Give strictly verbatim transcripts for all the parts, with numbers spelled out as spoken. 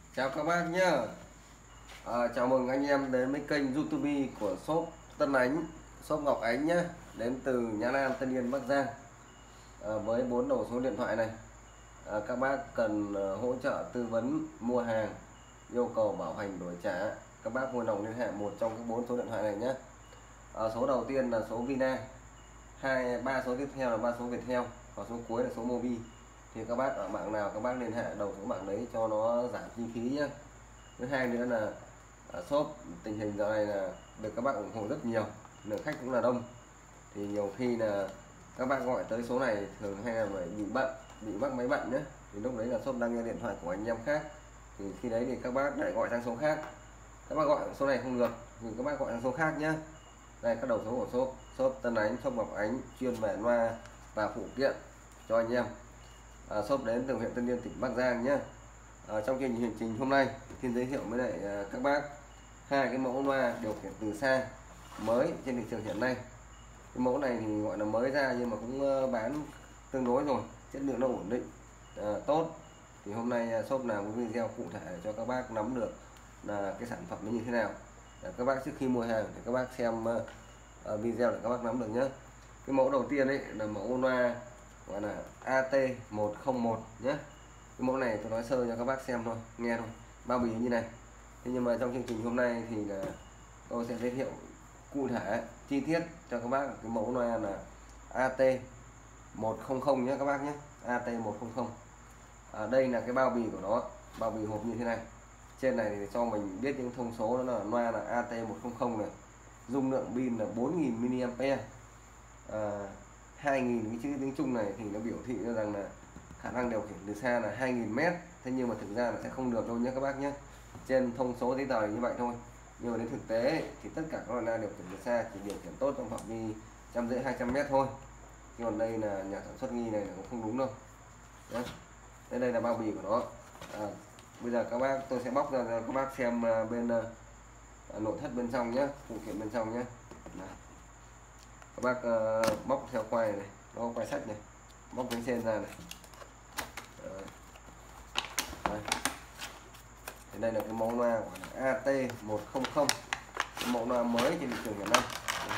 Chào các bác nhé. À, chào mừng anh em đến với kênh YouTube của shop Tân Ánh, shop Ngọc Ánh nhé, đến từ Nhã Nam, Tân Yên, Bắc Giang. À, với bốn đầu số điện thoại này, à, các bác cần à, hỗ trợ tư vấn mua hàng, yêu cầu bảo hành đổi trả, các bác vui lòng liên hệ một trong các bốn số điện thoại này nhé. À, số đầu tiên là số Vina, hai ba số tiếp theo là ba số Viettel, và số cuối là số Mobi. Thì các bác ở mạng nào các bác liên hệ đầu số mạng đấy cho nó giảm chi phí nhé. Thứ hai nữa là ở shop tình hình giờ này là được các bác ủng hộ rất nhiều, lượng khách cũng là đông, thì nhiều khi là các bác gọi tới số này thường hay là phải bị bận, bị mắc máy bận nhé, thì lúc đấy là shop đang nghe điện thoại của anh em khác, thì khi đấy thì các bác lại gọi sang số khác. Các bác gọi số này không được thì các bác gọi sang số khác nhé. Đây các đầu số của shop shop Tân Ánh, shop Ngọc Ánh chuyên về loa và phụ kiện cho anh em. À, shop đến từ huyện Tân Yên, tỉnh Bắc Giang nhé. À, trong chương trình trình hôm nay xin giới thiệu với lại à, các bác hai cái mẫu loa điều khiển từ xa mới trên thị trường hiện nay. Cái mẫu này thì gọi là mới ra nhưng mà cũng uh, bán tương đối rồi, chất lượng nó ổn định, à, tốt. Thì hôm nay uh, shop làm một video cụ thể để cho các bác nắm được là cái sản phẩm nó như thế nào, để các bác trước khi mua hàng thì các bác xem uh, uh, video để các bác nắm được nhé. Cái mẫu đầu tiên ấy là mẫu loa gọi là A T một không một nhé. Cái mẫu này tôi nói sơ cho các bác xem thôi, nghe thôi, bao bì như này. Thế nhưng mà trong chương trình hôm nay thì là tôi sẽ giới thiệu cụ thể chi tiết cho các bác cái mẫu loa là A T một không không nhé các bác nhé. A T một không không. À, đây là cái bao bì của nó, bao bì hộp như thế này. Trên này thì cho mình biết những thông số, đó là loa là A T một không không này, dung lượng pin là bốn nghìn mi-li-am-pe. À, hai nghìn cái chữ tiếng Trung này thì nó biểu thị cho rằng là khả năng điều khiển từ xa là hai nghìn mét. Thế nhưng mà thực ra là sẽ không được đâu nhé các bác nhé. Trên thông số giấy tờ như vậy thôi, nhưng mà đến thực tế thì tất cả các loa điều khiển từ xa chỉ điều khiển tốt trong phạm vi trăm rưỡi hai trăm mét thôi. Nhưng còn đây là nhà sản xuất nghi này là cũng không đúng đâu nhé. Đây, đây là bao bì của nó. À, bây giờ các bác tôi sẽ bóc ra cho các bác xem bên uh, nội thất bên trong nhé, phụ kiện bên trong nhé. Này. Các bác uh, bóc theo quay này, nó quay sách này, bóc cái trên ra này. Đây. Đây là cái mẫu loa của A T một không không, mẫu loa mới trên thị trường hiện nay.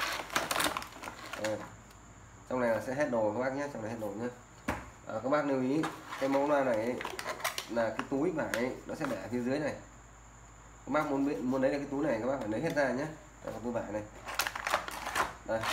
Đây. Trong này là sẽ hết đồ các bác nhé, trong này hết đồ nhé. À, các bác lưu ý cái mẫu loa này ấy, là cái túi vải nó sẽ để ở phía dưới này. Các bác muốn biết muốn lấy được cái túi này các bác phải lấy hết ra nhé. Đây là túi vải này. Đây.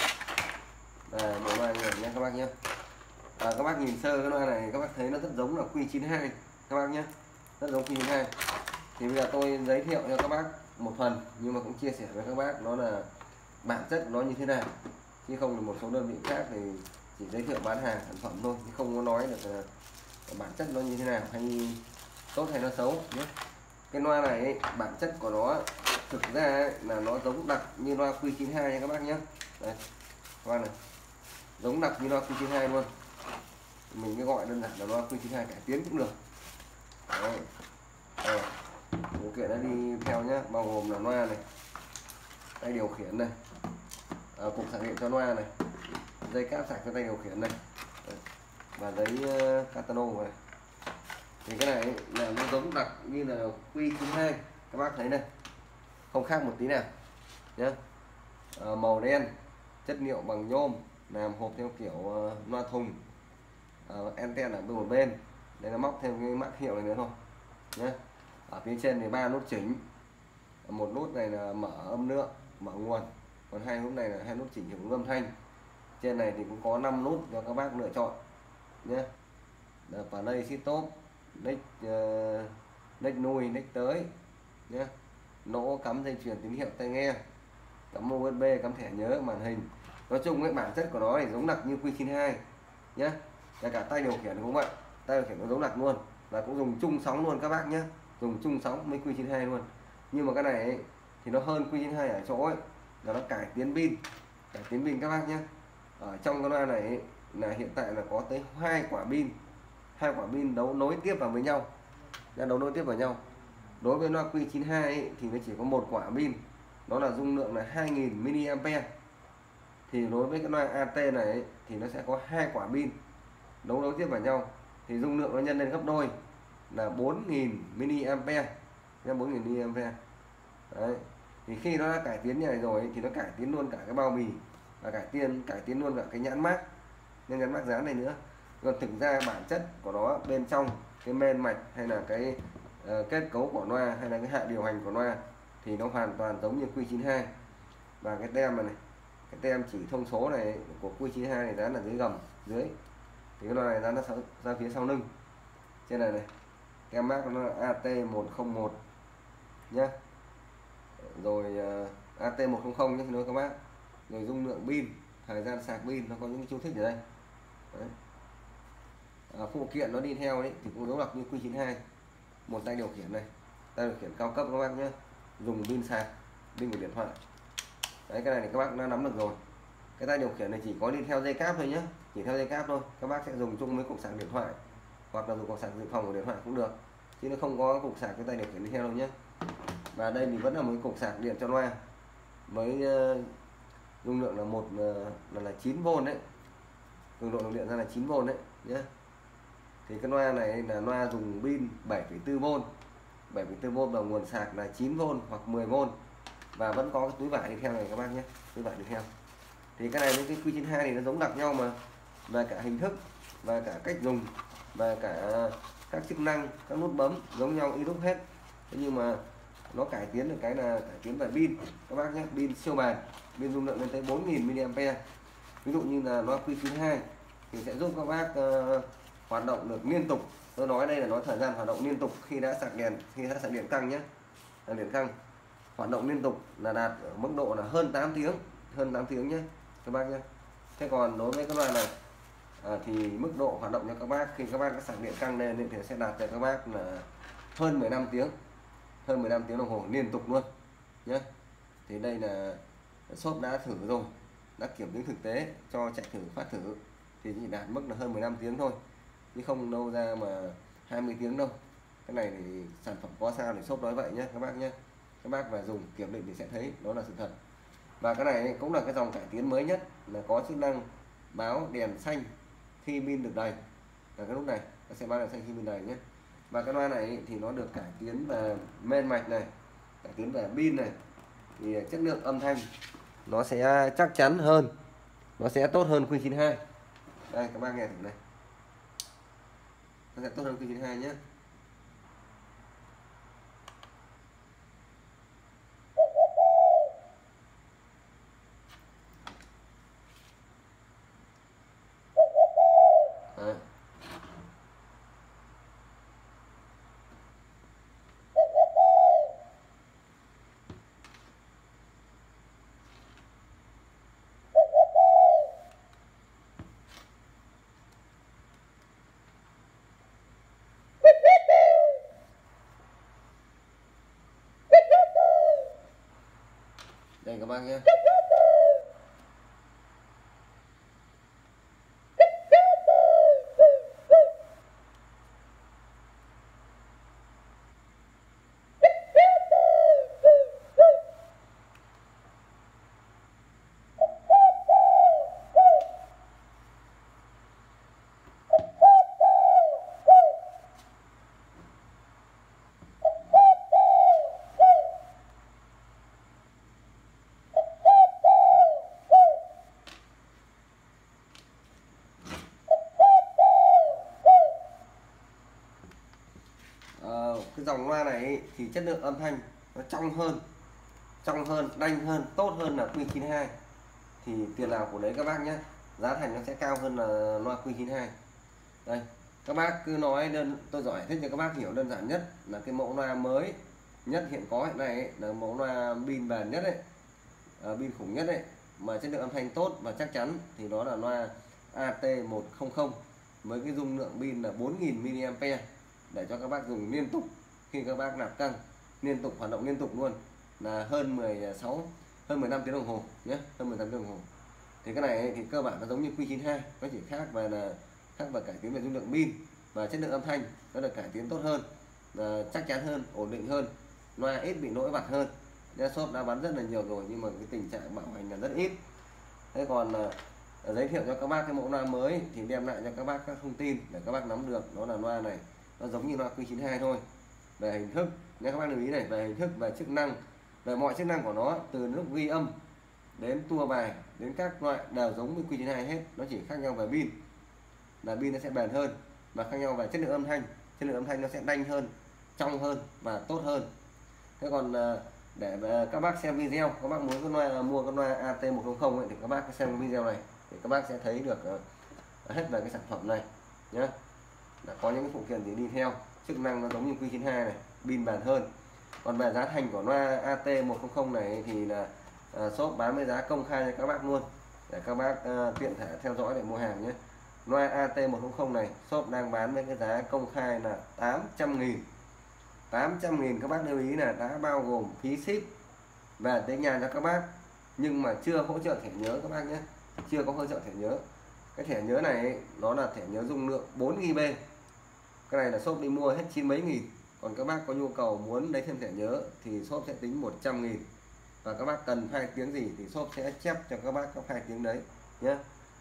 Đây bộ loa này nhé các bác nhé. À, các bác nhìn sơ cái loa này các bác thấy nó rất giống là Q chín hai các bác nhé, rất giống Q chín hai. Thì bây giờ tôi giới thiệu cho các bác một phần, nhưng mà cũng chia sẻ với các bác nó là bản chất nó như thế nào, chứ không là một số đơn vị khác thì chỉ giới thiệu bán hàng sản phẩm thôi, chứ không có nói được là bản chất nó như thế nào, hay tốt hay nó xấu nhé. Cái loa này ấy, bản chất của nó thực ra ấy, là nó giống đặc như loa Q chín hai nha các bác nhé. Đây, loa này giống đặc như loa Q chín hai luôn, mình cứ gọi đơn giản là loa Q chín hai cải tiến cũng được. Đấy. Đây. Điều kiện nó đi theo nhé, bao gồm là loa này, tay điều khiển này, à, cục sạc điện cho loa này, dây cáp sạc cho tay điều khiển này. Đấy. Và giấy uh, catalogue này. Thì cái này là nó giống đặc như là Q chín hai, các bác thấy này, không khác một tí nào nhé. À, màu đen, chất liệu bằng nhôm, làm hộp theo kiểu uh, loa thùng, uh, anten ở bên một bên, đây là móc thêm cái mác hiệu này nữa thôi nhé. Ở phía trên thì ba nút chỉnh, một nút này là mở âm lượng, mở nguồn, còn hai nút này là hai nút chỉnh hiệu âm thanh. Trên này thì cũng có năm nút cho các bác lựa chọn nhé. Và đây ship top, nick uh, nick nuôi, nick tới nhé. Nỗ cắm dây truyền tín hiệu tai nghe, cắm u ét bê, cắm thẻ nhớ, màn hình. Nói chung cái bản chất của nó thì giống đặc như Q chín hai nhé. Cả cả tay điều khiển cũng vậy, tay điều khiển nó giống đặc luôn, và cũng dùng chung sóng luôn các bác nhé, dùng chung sóng với Q chín hai luôn. Nhưng mà cái này ấy, thì nó hơn Q chín hai ở chỗ ấy là nó cải tiến pin, cải tiến pin các bác nhé. Ở trong cái loa này ấy, là hiện tại là có tới hai quả pin, hai quả pin đấu nối tiếp vào với nhau, đã đấu nối tiếp vào nhau. Đối với loa Q chín hai ấy, thì nó chỉ có một quả pin, đó là dung lượng là hai nghìn mi-li-am-pe. Thì đối với cái loa A T này ấy, thì nó sẽ có hai quả pin đấu nối tiếp vào nhau, thì dung lượng nó nhân lên gấp đôi là bốn nghìn mi-li-am-pe bốn nghìn mi-li-am-pe. Đấy. Thì khi nó đã cải tiến như này rồi thì nó cải tiến luôn cả cái bao bì và cải tiến cải tiến luôn cả cái nhãn mác, nên nhãn mác dán này nữa. Còn thực ra bản chất của nó bên trong cái men mạch hay là cái uh, kết cấu của loa hay là cái hạ điều hành của loa thì nó hoàn toàn giống như Q chín hai. Và cái tem này, này cái tem chỉ thông số này của Q chín hai này dán là dưới gầm dưới, thì cái loa này dán nó ra phía sau lưng trên này này, tem mác nó là A T một không một nhá. Rồi uh, A T một không không nhé các bác. Rồi dung lượng pin, thời gian sạc pin, nó có những chú thích ở đây. Đấy. À, phụ kiện nó đi theo đấy thì cũng giống như Q chín hai, một tay điều khiển này, tay điều khiển cao cấp các bác nhé, dùng pin sạc, pin của điện thoại. Đấy, cái này thì các bác đã nắm được rồi. Cái tay điều khiển này chỉ có đi theo dây cáp thôi nhé, chỉ theo dây cáp thôi. Các bác sẽ dùng chung với cục sạc điện thoại hoặc là dùng cục sạc dự phòng của điện thoại cũng được, chứ nó không có cục sạc cái tay điều khiển đi theo đâu nhé. Và đây thì vẫn là một cục sạc điện cho loa với uh, dung lượng là một uh, là, là chín vôn đấy, cường độ dòng điện ra là chín vôn đấy nhé. Thì cái loa này là loa dùng pin bảy phẩy bốn vôn, bảy phẩy bốn vôn và nguồn sạc là chín vôn hoặc mười vôn, và vẫn có cái túi vải đi theo này các bác nhé, túi vải đi theo. Thì cái này với cái Q chín hai thì nó giống đặc nhau mà, về cả hình thức và cả cách dùng và cả các chức năng, các nút bấm giống nhau y đúc hết. Thế nhưng mà nó cải tiến được cái là cải tiến về pin các bác nhé, pin siêu bền, pin dung lượng lên tới bốn nghìn mi-li-am-pe. Ví dụ như là loa Q chín hai thì sẽ giúp các bác uh, hoạt động được liên tục. Tôi nói đây là nói thời gian hoạt động liên tục khi đã sạc đèn, khi đã sạc điện căng nhé, là điện căng hoạt động liên tục là đạt ở mức độ là hơn tám tiếng, hơn tám tiếng nhé các bác nhé. Thế còn đối với cái loa này à, thì mức độ hoạt động cho các bác khi các bác đã sạc điện căng lên thì sẽ đạt cho các bác là hơn mười lăm tiếng, hơn mười lăm tiếng đồng hồ liên tục luôn nhé. Thì đây là shop đã thử rồi, đã kiểm chứng thực tế cho chạy thử phát thử thì chỉ đạt mức là hơn mười lăm tiếng thôi, chứ không đâu ra mà hai mươi tiếng đâu. Cái này thì sản phẩm có sao thì shop nói vậy nhé các bác nhé. Các bác vào dùng kiểm định thì sẽ thấy đó là sự thật. Và cái này cũng là cái dòng cải tiến mới nhất, là có chức năng báo đèn xanh khi pin được đầy, là cái lúc này nó sẽ báo đèn xanh khi pin đầy nhé. Và cái loa này thì nó được cải tiến về men mạch này, cải tiến về pin này, thì chất lượng âm thanh nó sẽ chắc chắn hơn, nó sẽ tốt hơn Q chín hai. Đây các bác nghe thử này, nó sẽ tốt hơn Q chín hai nhé. Đấy. Đây các bác nhé. Cái dòng loa này thì chất lượng âm thanh nó trong hơn, trong hơn, đanh hơn, tốt hơn là Q chín hai. Thì tiền nào của đấy các bác nhé, giá thành nó sẽ cao hơn là loa Q chín hai. Đây, các bác cứ nói đơn, tôi giải thích cho các bác hiểu đơn giản nhất là cái mẫu loa mới nhất hiện có hiện nay ấy, là mẫu loa pin bền nhất đấy, à, pin khủng nhất đấy, mà chất lượng âm thanh tốt và chắc chắn thì đó là loa A T một không không với cái dung lượng pin là bốn nghìn mi-li-am-pe, để cho các bác dùng liên tục khi các bác nạp căng, liên tục hoạt động liên tục luôn, là hơn mười sáu, hơn mười lăm tiếng đồng hồ nhé, hơn mười lăm tiếng đồng hồ. Thì cái này thì cơ bản nó giống như Q chín hai, nó chỉ khác về là khác và cải tiến về dung lượng pin và chất lượng âm thanh nó được cải tiến tốt hơn, là chắc chắn hơn, ổn định hơn, loa ít bị lỗi vặt hơn. Nên shop đã bán rất là nhiều rồi nhưng mà cái tình trạng bảo hành là rất ít. Thế còn là giới thiệu cho các bác cái mẫu loa mới thì đem lại cho các bác các thông tin để các bác nắm được đó là loa này nó giống như loa Q chín hai thôi. về hình thức nhé các bác lưu ý này, về hình thức, về chức năng, về mọi chức năng của nó, từ lúc ghi âm đến tua bài đến các loại đều giống với quy chín hai hết, nó chỉ khác nhau về pin, là pin nó sẽ bền hơn, và khác nhau về chất lượng âm thanh, chất lượng âm thanh nó sẽ đanh hơn, trong hơn và tốt hơn. Thế còn để các bác xem video, các bác muốn con loa mua con loa A T một không không ấy, thì các bác xem video này thì các bác sẽ thấy được hết về cái sản phẩm này nhé. Đã có những cái phụ kiện gì đi theo, chức năng nó giống như quy chín hai này, pin bền hơn. Còn về giá thành của loa A T một không không này thì là uh, shop bán với giá công khai cho các bác luôn, để các bác uh, tiện thể theo dõi để mua hàng nhé. Loa A T một không không này shop đang bán với cái giá công khai là tám trăm nghìn. tám trăm nghìn các bác lưu ý là đã bao gồm phí ship về tới nhà cho các bác, nhưng mà chưa hỗ trợ thẻ nhớ các bác nhé, chưa có hỗ trợ thẻ nhớ. Cái thẻ nhớ này nó là thẻ nhớ dung lượng bốn gi bê, cái này là shop đi mua hết chín mấy nghìn. Còn các bác có nhu cầu muốn lấy thêm thẻ nhớ thì shop sẽ tính một trăm nghìn, và các bác cần file tiếng gì thì shop sẽ chép cho các bác các file tiếng đấy nhé.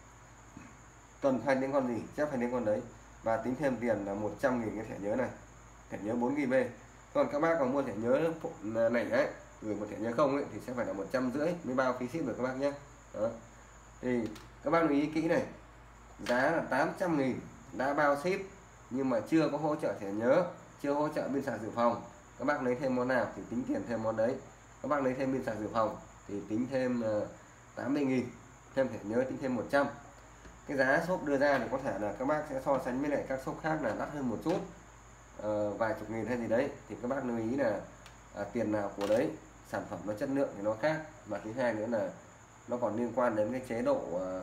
Cần file tiếng con gì chép file tiếng con đấy, và tính thêm tiền là một trăm nghìn cái thẻ nhớ này, thẻ nhớ bốn gi bê. Còn các bác còn mua thẻ nhớ này đấy, gửi một thẻ nhớ không ấy, thì sẽ phải là một trăm rưỡi mới bao phí ship được các bác nhé. Đó. Thì các bác lưu ý kỹ này, giá là tám trăm nghìn đã bao ship, nhưng mà chưa có hỗ trợ thẻ nhớ, chưa hỗ trợ pin sạc dự phòng. Các bác lấy thêm món nào thì tính tiền thêm món đấy. Các bác lấy thêm pin sạc dự phòng thì tính thêm uh, tám mươi nghìn, thêm thẻ nhớ tính thêm một trăm. Cái giá shop đưa ra thì có thể là các bác sẽ so sánh với lại các shop khác là đắt hơn một chút, uh, vài chục nghìn hay gì đấy, thì các bác lưu ý là uh, tiền nào của đấy, sản phẩm nó chất lượng thì nó khác. Và thứ hai nữa là nó còn liên quan đến cái chế độ uh,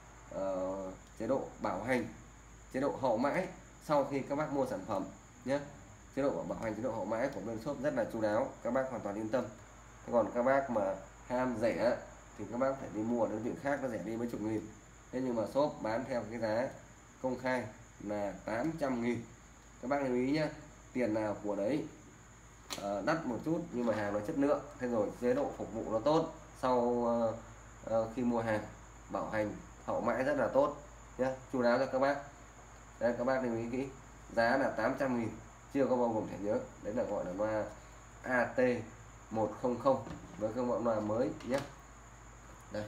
uh, chế độ bảo hành, chế độ hậu mãi sau khi các bác mua sản phẩm nhé. Chế độ bảo hành, chế độ hậu mãi của bên shop rất là chu đáo, các bác hoàn toàn yên tâm. Thế còn các bác mà ham rẻ thì các bác phải đi mua ở đơn vị khác, nó rẻ đi mấy chục nghìn. Thế nhưng mà shop bán theo cái giá công khai là tám trăm nghìn. Các bác lưu ý nhé, tiền nào của đấy, uh, đắt một chút nhưng mà hàng nó chất lượng, thế rồi chế độ phục vụ nó tốt, sau uh, uh, khi mua hàng bảo hành hậu mãi rất là tốt nhé, chu đáo cho các bác. Đây, các bác lưu ý kỹ, giá là tám trăm nghìn, chưa có bao gồm thẻ nhớ. Đấy là gọi là loa A T một không không với các mẫu loa mới nhé. Đây,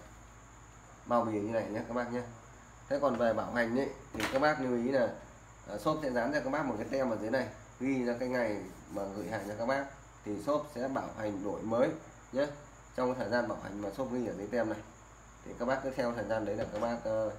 bao bì như này nhé các bác nhé. Thế còn về bảo hành ấy, thì các bác lưu ý là uh, shop sẽ dán cho các bác một cái tem ở dưới này, ghi ra cái ngày mà gửi hàng cho các bác, thì shop sẽ bảo hành đổi mới nhé. Trong cái thời gian bảo hành mà shop ghi ở dưới tem này thì các bác cứ theo thời gian đấy là các bác uh,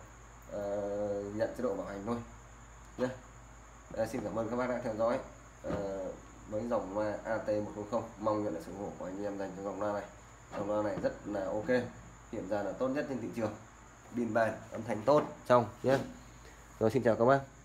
uh, nhận chế độ bảo hành thôi nhé. Đây, xin cảm ơn các bác đã theo dõi uh, với dòng loa A T một không không. Mong nhận được sự ủng hộ của anh em dành cho dòng loa này. Dòng loa này rất là ok, hiện ra là tốt nhất trên thị trường, pin bền, âm thanh tốt trong nhé. Rồi, xin chào các bác.